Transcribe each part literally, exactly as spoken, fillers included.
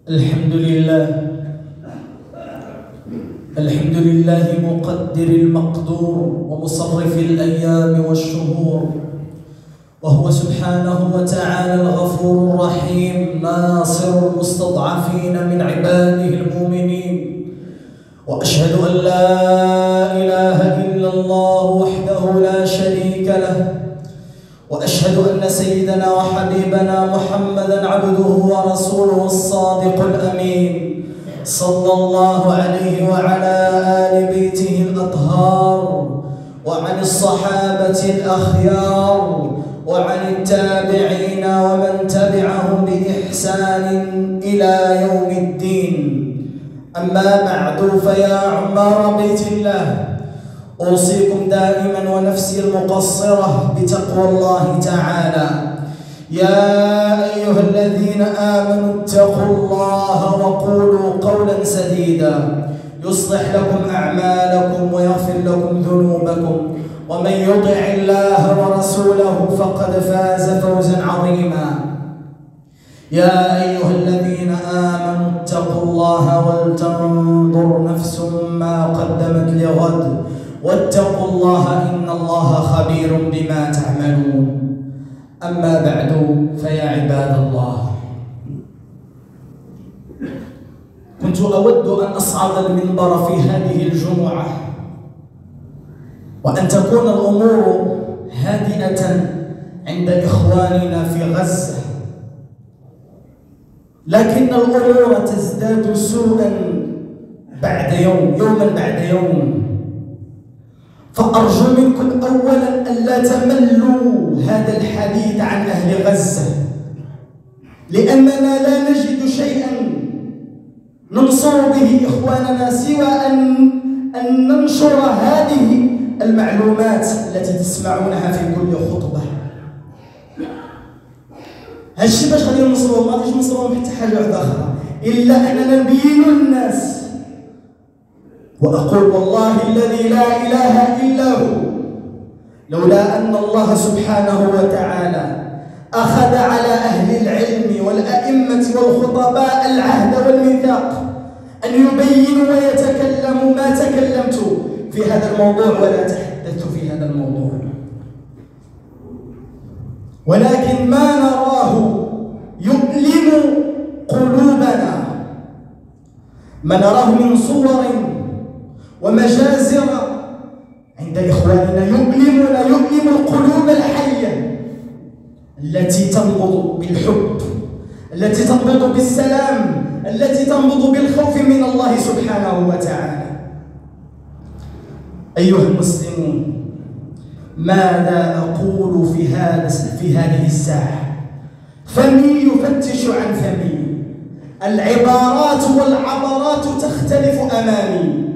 الحمد لله الحمد لله مقدر المقدور ومصرف الأيام والشهور، وهو سبحانه وتعالى الغفور الرحيم ناصر المستضعفين من عباده المؤمنين. وأشهد أن لا إله إلا الله وحده لا شريك له، وأشهد أن سيدنا وحبيبنا محمدًا عبده ورسوله الصادق الأمين، صلى الله عليه وعلى آل بيته الأطهار، وعن الصحابة الأخيار، وعن التابعين ومن تبعهم بإحسان إلى يوم الدين. أما بعد، فيا عمار بيت الله، أوصيكم دائما ونفسي المقصرة بتقوى الله تعالى. يا أيها الذين آمنوا اتقوا الله وقولوا قولا سديدا يصلح لكم أعمالكم ويغفر لكم ذنوبكم، ومن يطع الله ورسوله فقد فاز فوزا عظيما. يا أيها الذين آمنوا اتقوا الله ولتنظر نفس ما قدمت لغد، واتقوا الله إن الله خبير بما تعملون. أما بعد، فيا عباد الله، كنت أود أن أصعد المنبر في هذه الجمعة وأن تكون الأمور هادئة عند إخواننا في غزة، لكن الأمور تزداد سوءا بعد يوم يوما بعد يوم. فأرجو منكم أولا ألا تملوا هذا الحديث عن أهل غزة، لأننا لا نجد شيئا ننصر به إخواننا سوى أن أن ننشر هذه المعلومات التي تسمعونها في كل خطبة. هالشي باش غادي ننصروهم، ما غاديش ننصروهم حتى حاجة واحدة أخرى إلا أننا نبين للناس. وأقول والله الذي لا إله إلا هو، لولا أن الله سبحانه وتعالى أخذ على أهل العلم والأئمة والخطباء العهد والميثاق أن يبينوا ويتكلموا ما تكلمت في هذا الموضوع ولا تحدثت في هذا الموضوع، ولكن ما نراه يؤلم قلوبنا، ما نراه من صور ومجازر عند إخواننا يؤلمنا، يؤلم القلوب الحية التي تنبض بالحب، التي تنبض بالسلام، التي تنبض بالخوف من الله سبحانه وتعالى. أيها المسلمون، ماذا أقول في هذا في هذه الساعة؟ فمي يفتش عن فمي، العبارات والعبرات تختلف أمامي،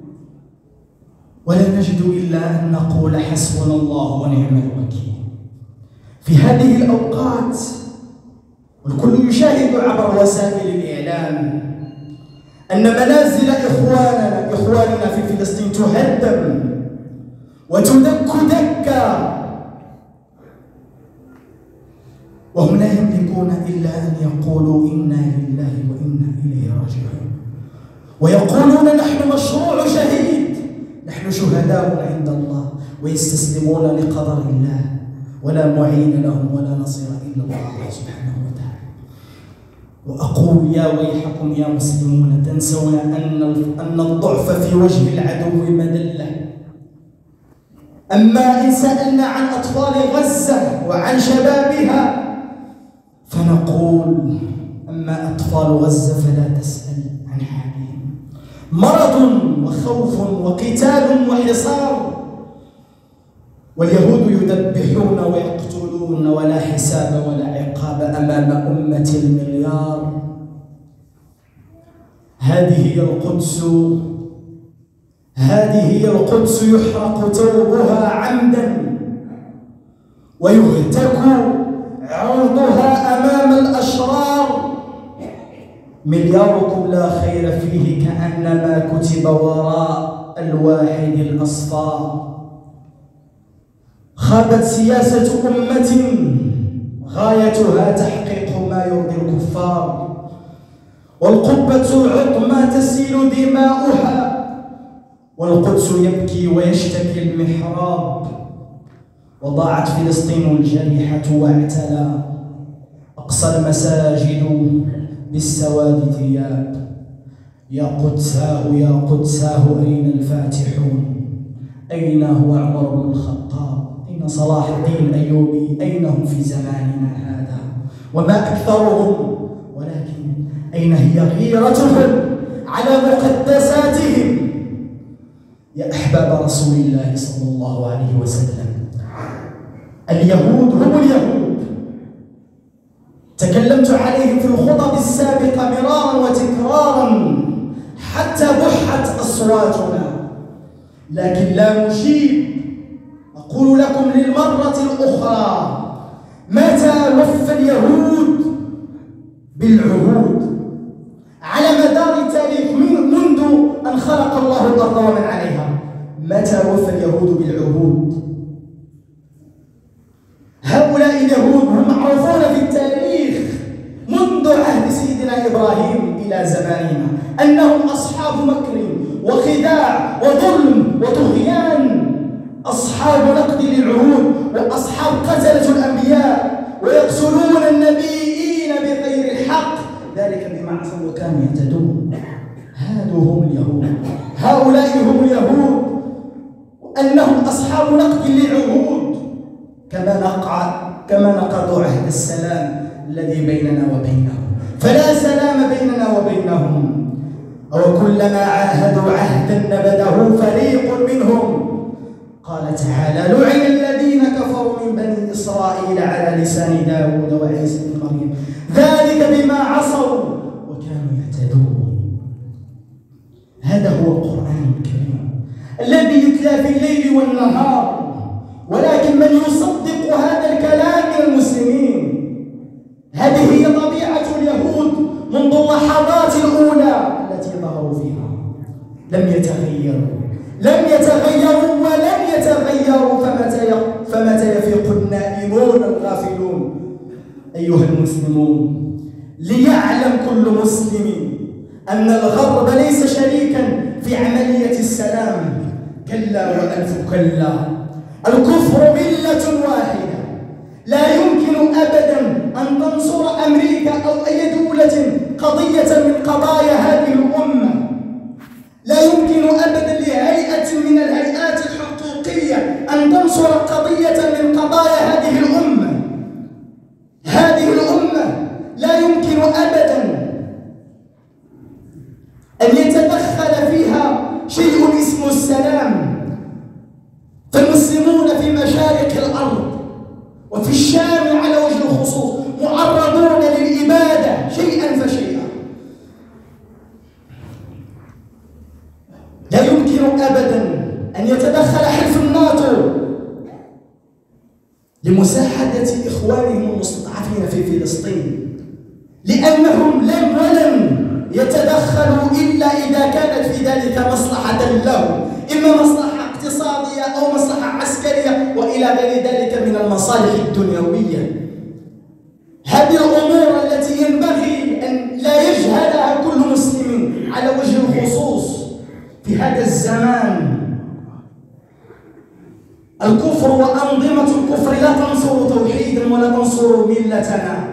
ولا نجد إلا أن نقول حسبنا الله ونعم الوكيل. في هذه الأوقات والكل يشاهد عبر وسائل الإعلام أن منازل إخواننا إخواننا في فلسطين تهدم وتدك دكا، وهم لا يملكون إلا أن يقولوا إنا لله وإنا إليه راجعون، ويقولون نحن مشروع شهيد، نحن شهداء عند الله، ويستسلمون لقدر الله، ولا معين لهم ولا نصير إلا الله سبحانه وتعالى. وأقول يا ويحكم يا مسلمون، تنسون أن أن الضعف في وجه العدو مذلة. أما إن سألنا عن أطفال غزة وعن شبابها فنقول أما أطفال غزة فلا تسأل عن حالهم، مرض وخوف وقتال وحصار، واليهود يذبحون ويقتلون ولا حساب ولا عقاب أمام أمة المليار. هذه هي القدس، هذه هي القدس يحرق توبها عمدا ويهتك عرضها أمام الأشرار. ملياركم لا خير فيه كأنما كتب وراء الواحد الأصفار. خابت سياسة أمة غايتها تحقيق ما يرضي الكفار، والقبة العظمى تسيل دماؤها، والقدس يبكي ويشتكي المحراب، وضاعت فلسطين الجريحة واعتلى أقصى المساجد بالسواد ثياب. يا قدساه يا قدساه أين الفاتحون؟ أين هو عمر بن الخطاب؟ أين صلاح الدين الأيوبي؟ أين هم في زماننا هذا؟ وما أكثرهم، ولكن أين هي غيرتهم على مقدساتهم؟ يا أحباب رسول الله صلى الله عليه وسلم، اليهود هم اليهود، تكلمت عليهم في الخطب السابقة مرارا وتكرارا حتى بحت أصواتنا، لكن لا نجيب. أقول لكم للمرة الأخرى: متى وفى اليهود بالعهود على مدار التاريخ منذ أن خلق الله الأرض ومن عليها؟ متى وفى اليهود بالعهود؟ هؤلاء اليهود هم معروفون في التاريخ منذ عهد سيدنا إبراهيم إلى زماننا أنهم أصحاب مكر وخداع وظلم وطغيان، أصحاب نقد للعهود، وأصحاب قتلة الأنبياء ويقتلون النبيين بغير الحق، ذلك بما عصوا وكانوا يهتدون. هذو هم اليهود، هؤلاء هم اليهود، أنهم أصحاب نقد للعهود، كما نقع كما نقضوا عهد السلام الذي بيننا وبينهم، فلا سلام بيننا وبينهم. أو كلما عاهدوا عهدا نبذه فريق منهم. قال تعالى: لعن الذين كفروا من بني إسرائيل على لسان داود وعيسى بن مريم ذلك بما عصوا وكانوا يهتدون. هذا هو القرآن الكريم الذي يتلى في الليل والنهار، ولكن من يصدق هذا الكلام من المسلمين. هذه هي طبيعة اليهود منذ اللحظات الأولى التي ظهروا فيها، لم يتغيروا لم يتغيروا ولن يتغيروا، فمتى فمتى يفيق النائمون الغافلون؟ أيها المسلمون، ليعلم كل مسلم أن الغرب ليس شريكا في عملية السلام، كلا وألف كلا. الكفر ملة واحدة، لا يمكن أبدا أن تنصر أمريكا أو أي دولة قضية من قضايا هذه الأمة، لا يمكن أبدا لهيئة من الهيئات الحقوقية أن تنصر قضية من قضايا هذه الأمة. هذه الأمة لا يمكن أبدا أن يتدخل فيها شيء اسمه السلام. فالمسلمون في مشارق الأرض وفي الشام على وجه الخصوص معرضون للإبادة شيئا فشيئا. لا يمكن أبدا أن يتدخل حلف الناتو لمساعدة إخوانهم المستضعفين في فلسطين، لأنهم لم ولن يتدخلوا إلا إذا كانت في ذلك مصلحة لهم، إما مصلحة اقتصادية أو مصلحة عسكرية وإلى غير ذلك من المصالح الدنيوية. هذه الأمور التي ينبغي أن لا يجهلها كل مسلم على وجه الخصوص في هذا الزمان. الكفر وأنظمة الكفر لا تنصر توحيدا ولا تنصر ملتنا،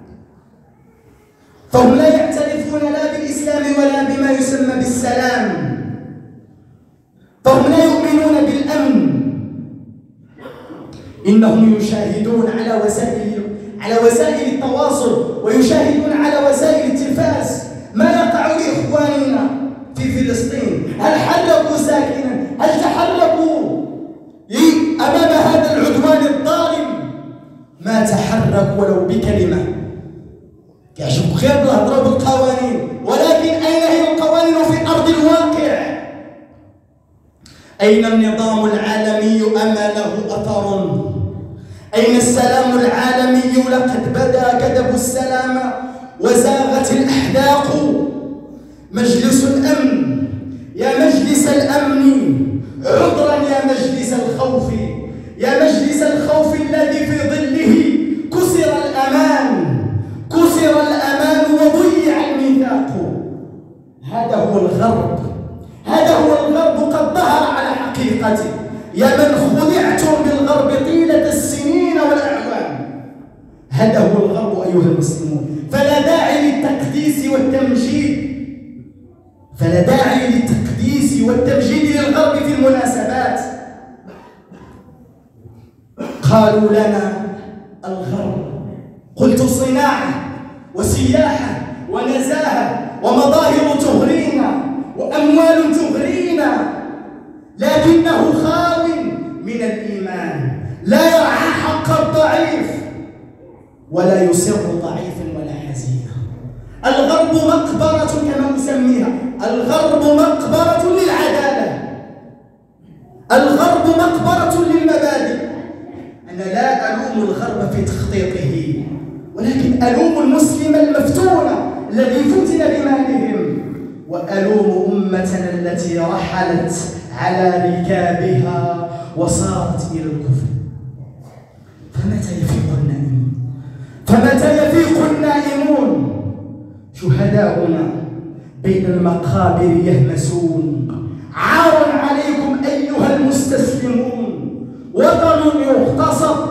فهم لا يعترفون لا بالإسلام ولا بما يسمى بالسلام، فهم لا يؤمنون بالأمن. إنهم يشاهدون على وسائل على وسائل التواصل ويشاهدون على وسائل التلفاز ما يقع لإخواننا في فلسطين. هل حركوا ساكنا؟ هل تحركوا أمام هذا العدوان الظالم؟ ما تحرك ولو بكلمة. يعجبك غير بالهضره بالقوانين، ولكن أين هي القوانين في أرض الواقع؟ أين النظام العالمي أما له أثر؟ أين السلام العالمي؟ لقد بدا كذب السلام وزاغت الأحداق. مجلس الأمن يا مجلس الأمن، عذرا يا مجلس الخوف، يا مجلس الخوف الذي في ظله كسر الأمان كسر الأمان وضيع الميثاق. هو الغرب، هذا هو الغرب قد ظهر على حقيقته. يا من خدعتم بالغرب طيلة السنين والأعوام، هذا هو الغرب أيها المسلمون. فلا داعي للتقديس والتمجيد، فلا داعي للتقديس والتمجيد للغرب في المناسبات. قالوا لنا الغرب، قلت صناعة وسياحة ونزاهة ومظاهر تغرينا وأموال تغرينا، لكنه خاو من الإيمان، لا يرعى حق الضعيف ولا يسر ضعيفا ولا حزينا. الغرب مقبرة كما نسميها، الغرب مقبرة للعدالة، الغرب مقبرة للمبادئ. أنا لا ألوم الغرب في تخطيطه، ولكن ألوم المسلم المفتون الذي فتن بمالهم، وألوم أمتنا التي رحلت على ركابها وصارت إلى الكفر. فمتى يفيق النائمون؟ فمتى يفيق النائمون؟ شهداؤنا بين المقابر يهمسون، عار عليكم أيها المستسلمون، وطن يغتصب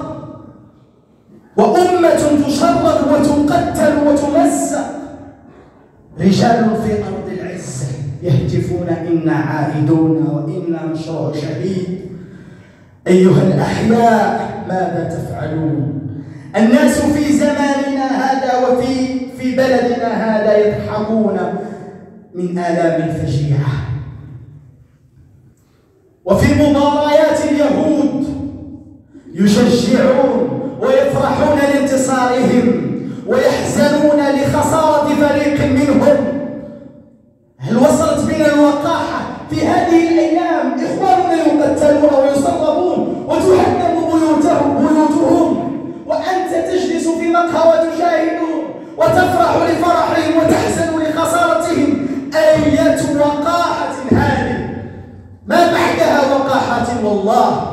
وأمة تشرد وتقتل وتمزق، رجال في أرض العزة يهتفون إنا عائدون وإنا مشروع شهيد. أيها الأحياء ماذا تفعلون؟ الناس في زماننا هذا وفي في بلدنا هذا يضحكون من آلام فجيعة، وفي مباريات اليهود يشجعون ويفرحون لانتصارهم ويحزنون لخسارة فريق منهم. هل وصلت بنا الوقاحة في هذه الأيام؟ إخواننا يقتلون ويصلبون وتهدم بيوتهم بيوتهم وأنت تجلس في مقهى وتشاهدون وتفرح لفرحهم وتحزن لخسارتهم. أية وقاحة هذه؟ ما بعدها وقاحة والله.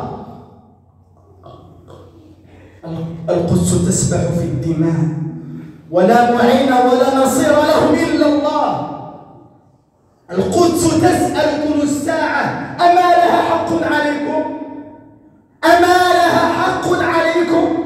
القدس تسبح في الدماء، ولا معين ولا نصير لهم إلا الله. القدس تسأل كل الساعة أما لها حق عليكم؟ أما لها حق عليكم؟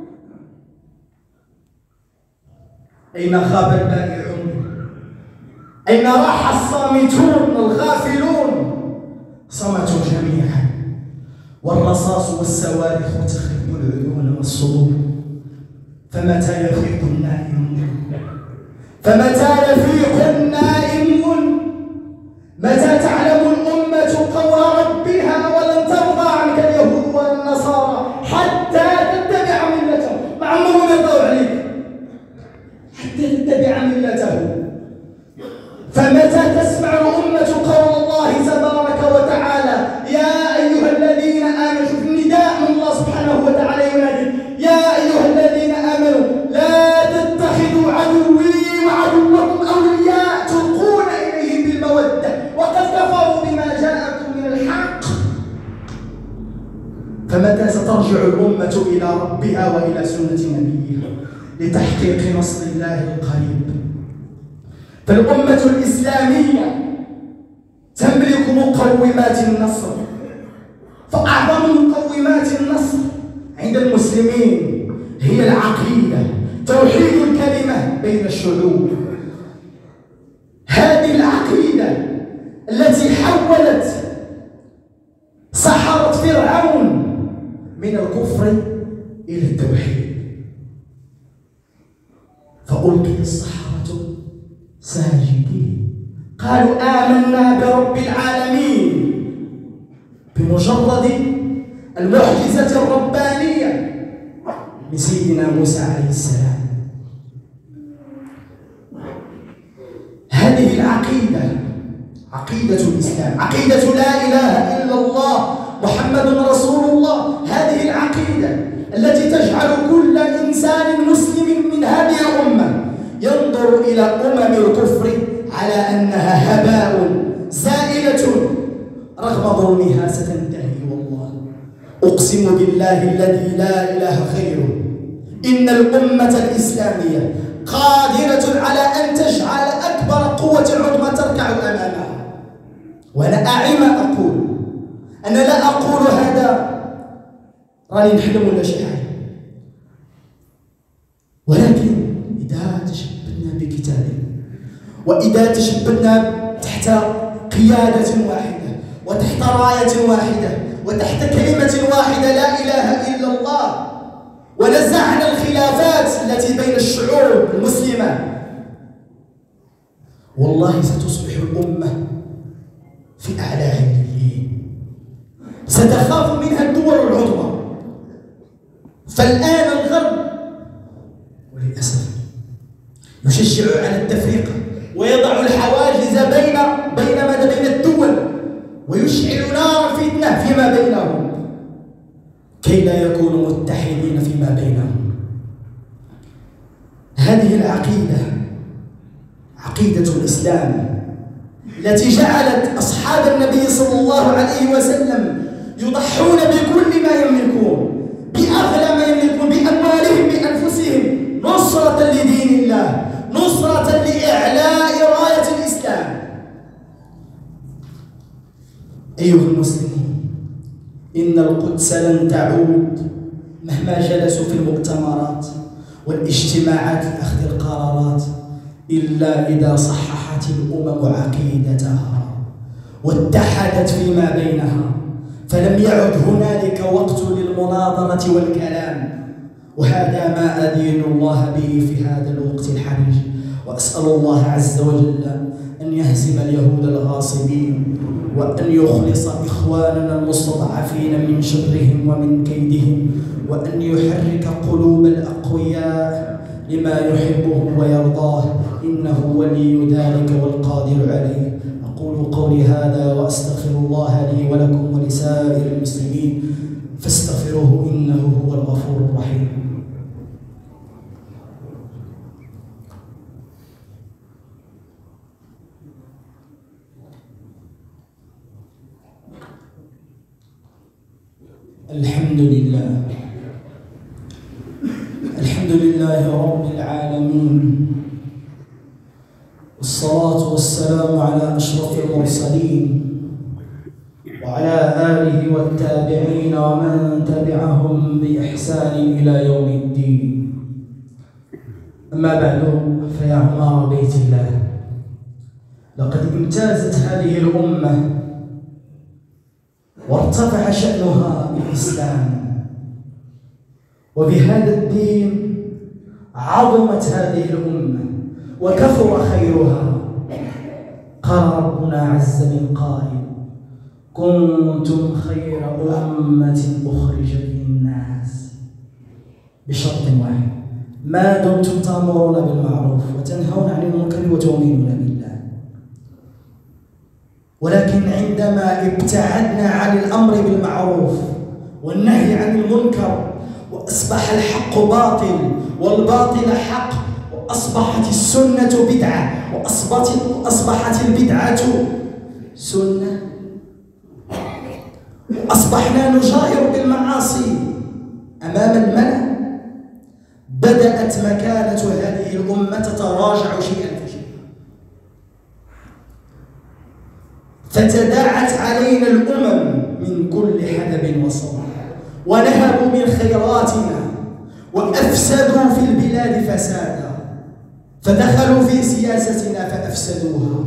أين خاب البائعون؟ أين راح الصامتون الغافلون؟ صمتوا جميعا، والرصاص والصواريخ تخرب العيون والصدور. فمتى يفيق النائمون؟ فمتى يفيق النائمون؟ متى تعلم الأمة قول ربها ولن ترضى عنك اليهود ولا النصارى حتى تتبع ملتهم؟ ما عمرهم يرضوا عليك حتى تتبع ملته. فمتى تسمع الأمة قول الله تبارك وتعالى يا أيها الذين آمنوا؟ شوف النداء من الله سبحانه وتعالى ينادي يا أيها الذين آمنوا لا تتخذوا عدوي وعدوكم أولياء تلقون إليهم بالمودة وقد كفروا بما جاءكم من الحق. فمتى سترجع الأمة إلى ربها وإلى سنة نبيها لتحقيق نصر الله القريب؟ فالأمة الإسلامية تملك مقومات النصر، فأعظم مقومات النصر عند المسلمين هي العقيدة، توحيد الكلمة بين الشعوب. هذه العقيدة التي حولت سحرة فرعون من الكفر إلى التوحيد. فألقي السحرة ساجدين قالوا آمنا برب العالمين، بمجرد المعجزة الربانية لسيدنا موسى عليه السلام. هذه العقيدة عقيدة الإسلام، عقيدة لا إله إلا الله محمد رسول الله. هذه العقيدة التي تجعل كل إنسان مسلم من هذه الأمة ينظر إلى أمم الكفر على أنها هباء زائلة رغم ظلمها ستنتهي. والله أقسم بالله الذي لا إله غيره إن الأمة الإسلامية قادرة على أن تجعل أكبر قوة عظمى تركع أمامها. وأنا أعي ما أقول، أنا لا أقول هذا راني نحلم ولا شي حاجة، ولكن إذا تشبثنا بكتاب، وإذا تشبثنا تحت قيادة واحدة وتحت راية واحدة وتحت كلمة واحدة لا إله إلا الله، ونزعنا الخلافات التي بين الشعوب المسلمة، والله ستصبح الأمة في أعلى عليين، ستخاف منها الدول العظمى. فالآن الغرب وللأسف يشجع على التفريق ويضع الحواجز بين بين ماذا بين الدول، ويشعل نار الفتنة فيما بينهم كي لا يكونوا متحدين فيما بينهم. هذه العقيدة عقيدة الإسلام التي جعلت أصحاب النبي صلى الله عليه وسلم يضحون بكل ما يملكون، بأغلى ما يملكون، بأموالهم بأنفسهم، نصرة لدين الله، نصرة لإعلاء راية الإسلام. أيها المسلمون، إن القدس لن تعود مهما جلسوا في المؤتمرات والاجتماعات لأخذ القرارات إلا إذا صححت الأمم عقيدتها واتحدت فيما بينها، فلم يعد هنالك وقت للمناظرة والكلام. وهذا ما أدين الله به في هذا الوقت الحرج، وأسأل الله عز وجل أن يهزم اليهود الغاصبين، وأن يخلص إخواننا المستضعفين من شرهم ومن كيدهم، وأن يحرك قلوب الأقوياء لما يحبه ويرضاه، إنه ولي ذلك والقادر عليه. أقول قولي هذا وأستغفر الله لي ولكم ولسائر المسلمين، فاستغفروه إنه هو الغفور الرحيم. الحمد لله الحمد لله رب العالمين، والصلاة والسلام على أشرف المرسلين وعلى آله والتابعين ومن تبعهم بإحسان إلى يوم الدين. أما بعد، فيا عمار بيت الله، لقد امتازت هذه الأمة وارتفع شأنها بالإسلام، وبهذا الدين عظمت هذه الأمة وكثر خيرها. قال ربنا عز من قائل: كنتم خير أمة أخرجت للناس، بشرط واحد: ما دمتم تأمرون بالمعروف وتنهون عن المنكر وتؤمنون بالله. ولكن عندما ابتعدنا عن الأمر بالمعروف والنهي عن المنكر، وأصبح الحق باطل والباطل حق، وأصبحت السنة بدعة وأصبحت البدعة سنة، أصبحنا نجاهر بالمعاصي أمام الملأ، بدأت مكانة هذه الأمة تتراجع شيئا فشيئا، فتداعت علينا الأمم من كل حدب وصوب، ونهبوا من خيراتنا وأفسدوا في البلاد فسادا، فدخلوا في سياستنا فأفسدوها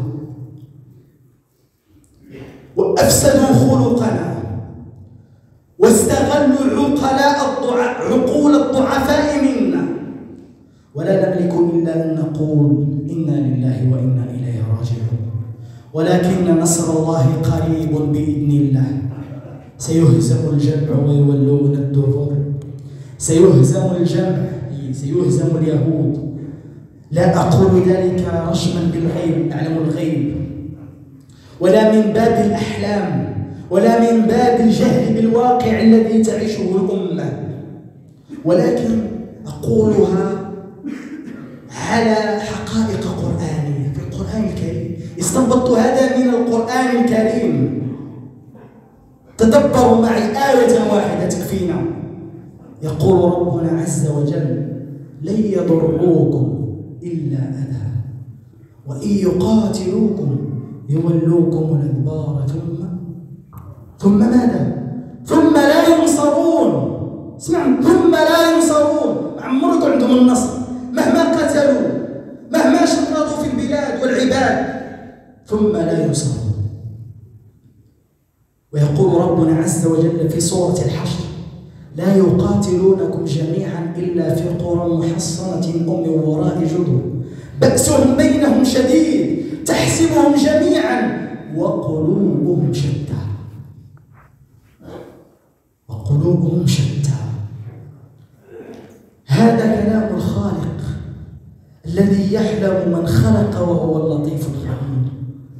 وأفسدوا خلقنا، واستغلوا عقلاء عقول الضعفاء منا، ولا نملك إلا أن نقول إنا لله وإنا إليه راجعون. ولكن نصر الله قريب بإذن الله، سيهزم الجمع ويولون الدبر، سيهزم الجمع، سيهزم اليهود. لا أقول ذلك رشما بالغيب، أعلم الغيب، ولا من باب الأحلام، ولا من باب الجهل بالواقع الذي تعيشه الأمة، ولكن أقولها على حقائق قرآنية في القرآن الكريم. استنبطت هذا من القرآن الكريم. تدبروا معي آية واحدة تكفينا. يقول ربنا عز وجل: لن يضروكم إلا أذى، وإن يقاتلوكم يولوكم الأدبار ثم ثم ماذا؟ ثم لا ينصرون. اسمع، ثم لا ينصرون. عمرك عندهم النصر مهما قتلوا، مهما شردوا في البلاد والعباد، ثم لا ينصرون. ويقول ربنا عز وجل في سورة الحشر: لا يقاتلونكم جميعا إلا في قرى محصنة أو من وراء جدر بأسهم بينهم شديد تحسبهم جميعا وقلوبهم شتى. وقلوبهم شتى. هذا كلام الخالق الذي يحلم من خلق وهو اللطيف الخبير.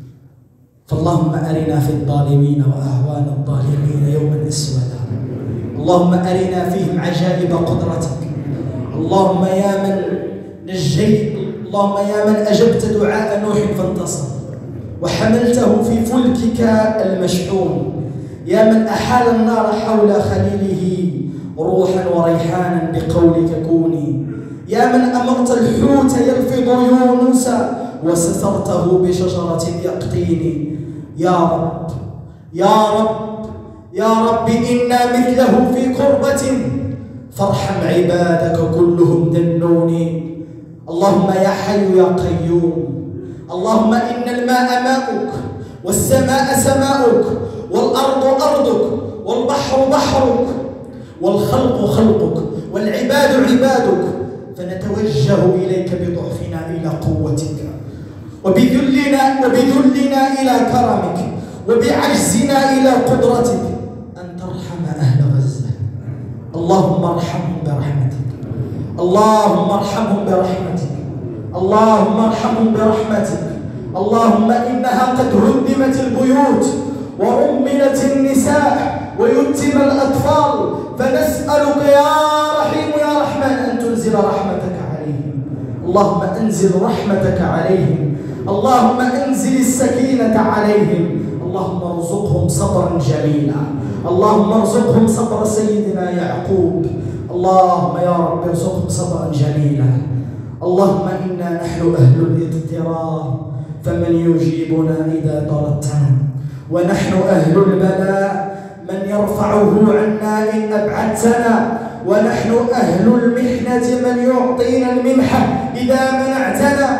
فاللهم أرنا في الظالمين وأهوان الظالمين يوما أسودا. اللهم أرنا فيهم عجائب قدرتك. اللهم يا من نجيت، اللهم يا من أجبت دعاء نوح فانتصر وحملته في فلكك المشحون، يا من أحال النار حول خليله روحا وريحانا بقولك كوني، يا من أمرت الحوت يلفظ يونس وسترته بشجرة يقطين. يا رب يا رب يا رب إنا مثله في كربة فارحم عبادك كلهم دنوني. اللهم يا حي يا قيوم، اللهم إن الماء ماؤك والسماء سماؤك والأرض أرضك والبحر بحرك والخلق خلقك والعباد عبادك، فنتوجه إليك بضعفنا إلى قوتك وبذلنا وبذلنا إلى كرمك وبعجزنا إلى قدرتك أن ترحم أهل غزة. اللهم ارحمهم برحمتك، اللهم ارحمهم برحمتك، اللهم ارحمهم برحمتك. اللهم إنها قد هدمت البيوت ورملت النساء ويتم الأطفال، فنسألك يا رحيم يا رحمن أن تنزل رحمتك عليهم. اللهم أنزل رحمتك عليهم، اللهم أنزل السكينة عليهم، اللهم ارزقهم صبرا جميلا، اللهم ارزقهم صبر سيدنا يعقوب، اللهم يا رب ارزقهم صبرا جميلا. اللهم إنا نحن أهل الاضطرار فمن يجيبنا إذا طردتنا، ونحن أهل البلاء من يرفعه عنا إن أبعدتنا، ونحن أهل المحنة من يعطينا المنحة إذا منعتنا،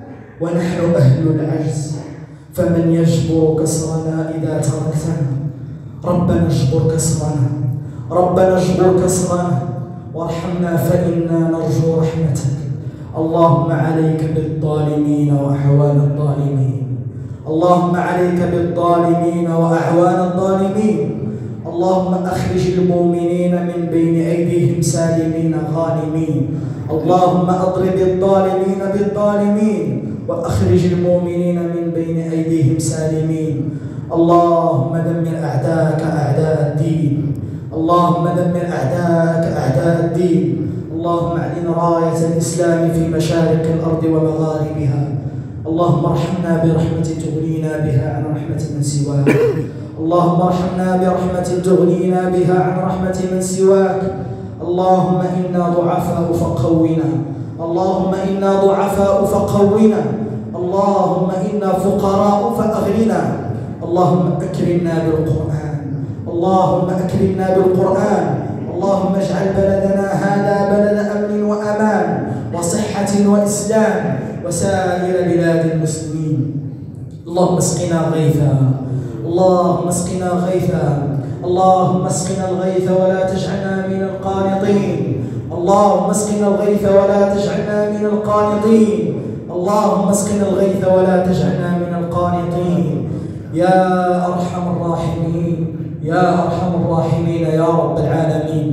ونحن أهل العجز فمن يجبر كسرنا إذا تركتنا. ربنا اجبر كسرنا، ربنا اجبر كسرنا وارحمنا فإنا نرجو رحمتك. اللهم عليك بالظالمين وأعوان الظالمين، اللهم عليك بالظالمين وأعوان الظالمين. اللهم أخرج المؤمنين من بين أيديهم سالمين غانمين، اللهم أضرب الظالمين بالظالمين وأخرج المؤمنين من بين أيديهم سالمين. اللهم دمر أعداءك أعداء الدين، اللهم دمر أعداءك أعداء الدين. اللهم اعلن راية الإسلام في مشارق الأرض ومغاربها. اللهم ارحمنا برحمة تغنينا بها عن رحمة من سواك، اللهم ارحمنا برحمة تغنينا بها عن رحمة من سواك. اللهم إنا ضعفاء فقونا، اللهم إنا ضعفاء فقونا، اللهم إنا فقراء فأغننا. اللهم أكرمنا بالقرآن، اللهم أكرمنا بالقرآن. اللهم اجعل بلدنا هذا بلد أمن وأمان وصحة وإسلام وسائر بلاد المسلمين. اللهم اسقنا غيثا، اللهم اسقنا غيثا، اللهم اسقنا الغيث ولا تجعلنا من القانطين، اللهم اسقنا الغيث ولا تجعلنا من القانطين، اللهم اسقنا الغيث ولا تجعلنا من القانطين. يا أرحم الراحمين، يا أرحم الراحمين يا رب العالمين.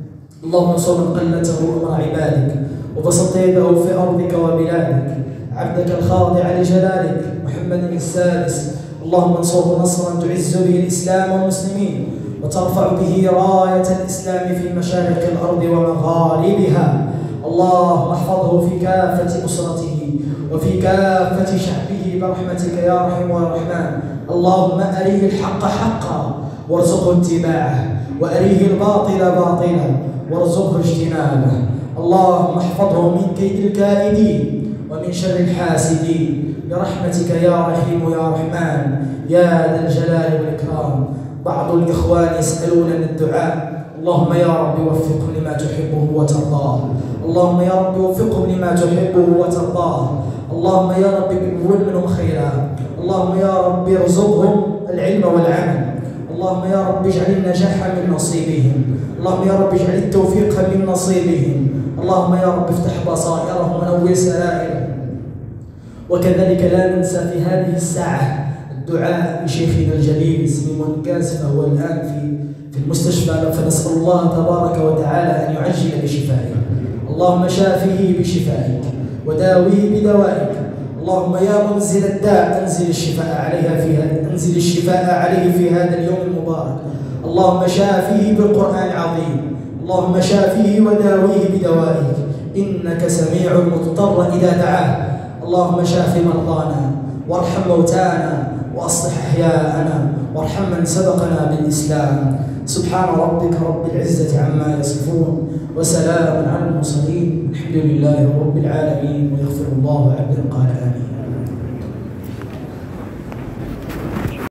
اللهم انصر من قلته أمر عبادك وبسط يده في أرضك وبلادك، عبدك الخاضع لجلالك محمد السادس. اللهم انصره نصرا تعز به الإسلام والمسلمين وترفع به راية الإسلام في مشارق الأرض ومغاربها. اللهم احفظه في كافة أسرته وفي كافة شعبه برحمتك يا رحيم يا رحمن. اللهم أريه الحق حقا وارزقه اتباعه، وأريه الباطل باطلا وارزقه اجتنابه. اللهم احفظه من كيد الكائدين ومن شر الحاسدين برحمتك يا رحيم يا رحمن يا ذا الجلال والإكرام. بعض الإخوان يسألون الدعاء، اللهم يا رب وفقهم لما تحبه وترضاه، اللهم يا رب وفقهم لما تحبه وترضاه، اللهم يا رب كن منهم خيرا، اللهم يا رب ارزقهم العلم والعمل، اللهم يا رب اجعل النجاح من نصيبهم، اللهم يا رب اجعل التوفيق من نصيبهم، اللهم يا رب افتح بصائرهم ونور سرائرهم. وكذلك لا ننسى في هذه الساعة الدعاء لشيخنا الجليل سليمان كاس، فهو الآن في في المستشفى، فنسأل الله تبارك وتعالى أن يعجل بشفائه، اللهم شافه بشفائك وداويه بدوائك، اللهم يا منزل الداء أنزل الشفاء عليها في هذا أنزل الشفاء عليه في هذا اليوم المبارك، اللهم شافه بالقرآن العظيم، اللهم شافه وداويه بدوائك، إنك سميع مضطر إذا دعاه، اللهم شاف مرضانا وارحم موتانا وأصلح أحياءنا وارحم من سبقنا بالإسلام. سبحان ربك رب العزة عما يصفون وسلام على المرسلين، الحمد لله رب العالمين، ويغفر الله عبد القادر.